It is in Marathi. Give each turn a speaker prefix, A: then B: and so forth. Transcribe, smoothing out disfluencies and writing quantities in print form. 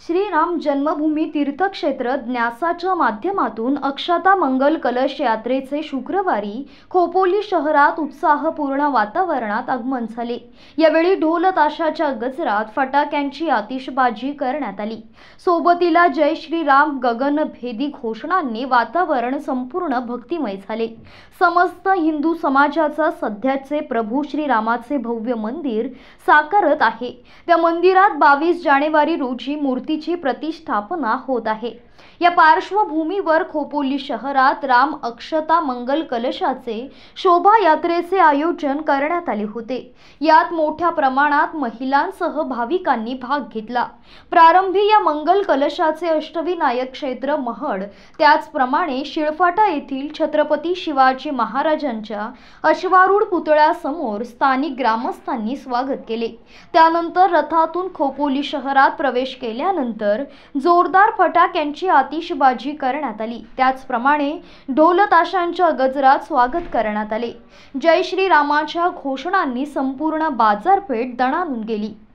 A: श्रीराम जन्मभूमी तीर्थक्षेत्र न्यासाच्या माध्यमातून अक्षता मंगल कलश यात्रेचे शुक्रवारी खोपोली शहरात उत्साहपूर्ण वातावरणात आगमन झाले। यावेळी ढोल ताशाच्या गजरात फटाक्यांची आतिषबाजी करण्यात आली। सोबतीला जय श्रीराम गगनभेदी घोषणांनी वातावरण संपूर्ण भक्तिमय झाले। समस्त हिंदू समाजाचा सध्याचे प्रभू श्रीरामाचे भव्य मंदिर साकारत आहे। त्या मंदिरात 22 जानेवारी रोजी मूर्तीची प्रतिष्ठापना होत आहे। या पार्श्वभूमीवर खोपोली शहरात राम अक्षता मंगल कलशाचे शोभायात्रेचे आयोजन करण्यात आले होते। यात मोठ्या प्रमाणात महिलांसह भाविकांनी भाग घेतला। प्रारंभी या मंगल कलशाचे अष्टविनायक क्षेत्र महड, त्याचप्रमाणे शिळफाटा येथील छत्रपती शिवाजी महाराजांच्या अश्वारूढ पुतळ्यासमोर स्थानिक ग्रामस्थांनी स्वागत केले। त्यानंतर रथातून खोपोली शहरात प्रवेश केल्यानंतर जोरदार फटाक्यांची आतिषबाजी करण्यात आली। त्याचप्रमाणे ढोल ताशांच्या गजरात स्वागत करण्यात आले। जय श्रीरामाच्या घोषणांनी संपूर्ण बाजारपेठ दणाणून गेली।